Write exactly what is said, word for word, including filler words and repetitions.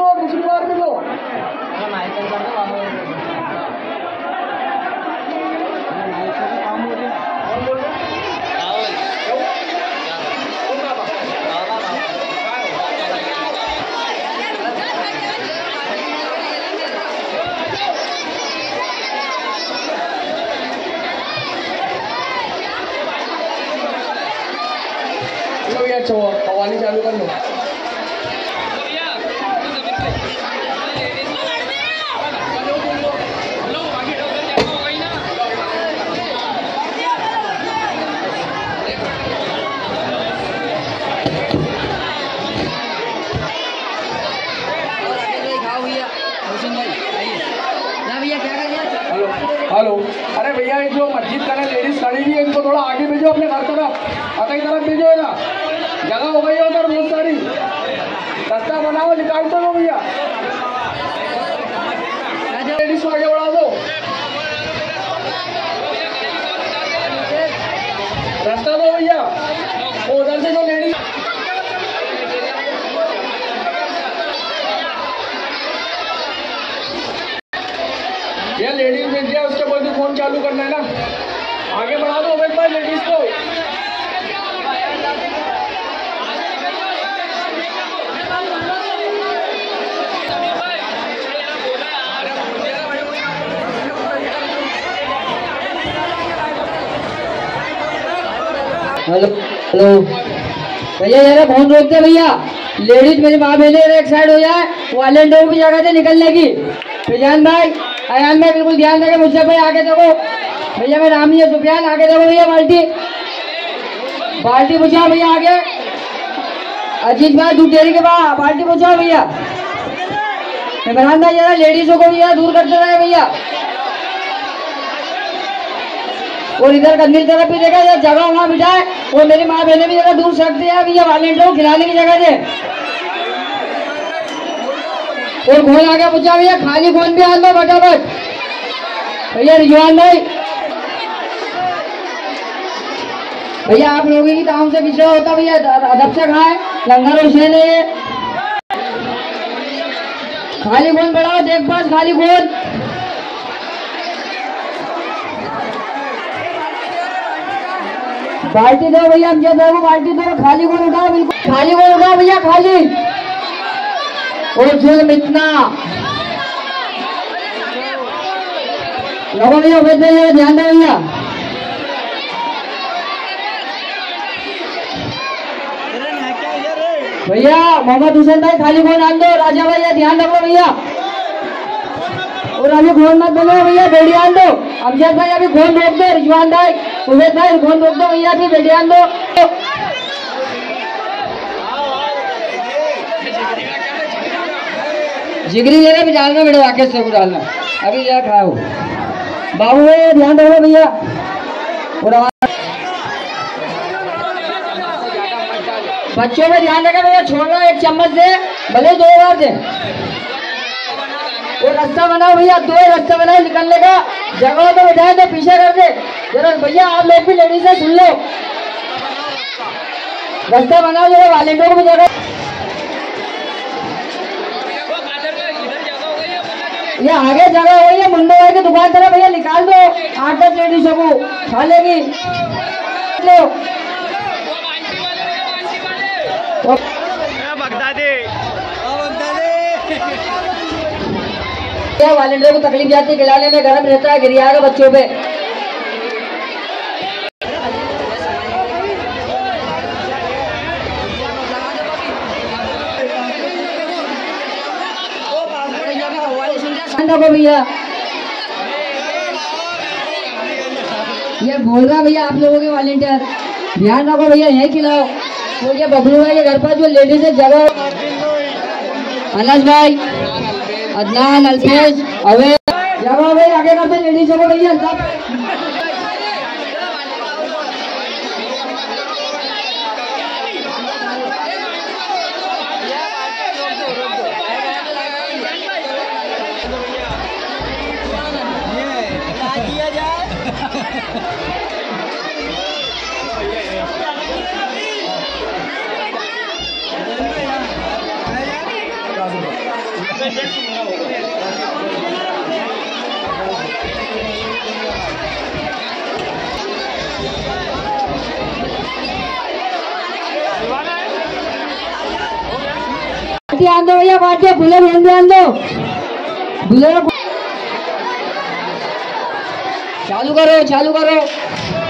लो, दूसरी बार भी लो। कवाली चालू कर लो। हेलो, अरे भैया ये जो मस्जिद का लेडीज खड़ी हुई है इनको थोड़ा आगे भेजो, अपने घर तरफ अतई तरफ भेजो ना, जगह हो गई है उधर बहुत सारी। रास्ता बनाओ, निकाल दो भैया, लेडीज को आगे बढ़ा दो, रास्ता दो भैया। वो उधर से जो लेडीज ये लेडीज मिल गया, उसके बाद फोन चालू करना है ना, आगे बढ़ा दो अमित भाई लेडीज को। हेलो हेलो भैया, जरा फोन रोक दे भैया। लेडीज मेरी माँ बहने एक साइड हो जाए, वालेंटियर भी जगह से निकलने की। फिजान भाई, अयान भाई बिल्कुल ध्यान देंगे। मुझसे भाई आगे देखो भैया, मेरा नाम ही है सुफियान, आगे देखो भैया। बाल्टी बाल्टी बुझाओ भैया आगे। अजीत भाई दूध डेयरी के बाद बाल्टी बुझाओ भैया। इमरान भाई जरा लेडीजों को भैया दूर करते रहे भैया। और इधर गंदी तरफ भी देखा जाए, जगह वहाँ बिठाए, और मेरी माँ बहने भी जगह दूर सकते हैं भैया। वालेंटियर को खिलाने की जगह दे। और घोल आगे पूछा भैया, खाली फोन भी आन दो फटाफट भैया। रिजवान भाई भैया, आप लोगों की ताम से पीछे होता भैया, अदब से खाए, लंगर हुसैन है ये। खाली फोन बढ़ाओ, देख पास खाली फोन। बाल्टी दो भैया, हम जब देखो बाल्टी दो, खाली फोन उठाओ, बिल्कुल खाली फोन उठाओ भैया, खाली। और जुल्म इतना लोगों भैया, उम्मीद नहीं, ध्यान दो भैया। भैया मोहम्मद हुसैन भाई खाली फोन डाल दो। राजा भैया ध्यान रखो भैया, और अभी फोन मत बोलो भैया, बेड़ियान दो। अमजद भाई अभी फोन रोक दो। रिजवान भाई, उमेद भाई फोन रोक दो भैया, अभी बेड़ियान दो। जिगरी जगह भी डालना बेटे, वाकई से डालना अभी क्या खाओ। बाबू भाई ध्यान रखो भैया। और बच्चों में ध्यान रखा भैया, छोड़ना एक चम्मच दे, भले दो बार दे। वो रास्ता बनाओ भैया, दो रास्ता बनाओ निकलने का। जगह तो बिठाए तो पीछे कर दे जरा भैया। आप लोग भी लेडीज से सुन लो, रास्ता बनाओ जरा, वालेंटियर को भी जगह। ये आगे जगह हो गई है, मुंडे भाई की दुकान तरफ भैया, निकाल दो आठ दस लेडीजों को, खा लेगी लो। क्या वालेंटियर को तकलीफ जाती है, खिलाने में गर्म रहता है, गिरिया का बच्चों पे। भैया ये बोल रहा भैया, आप लोगों के वालेंटियर ध्यान रखो भैया, यही खिलाओ। तो ये बबलू भाई के घर पर जो लेडीज है जगह, अनस भाई, अदनान, अल्फेज, अवे जगह भाई आगे करते लेडीज को भैया। ध्यान दो भैया, पार्टी बुले भेज ध्यान दो, बुले चालू करो चालू करो।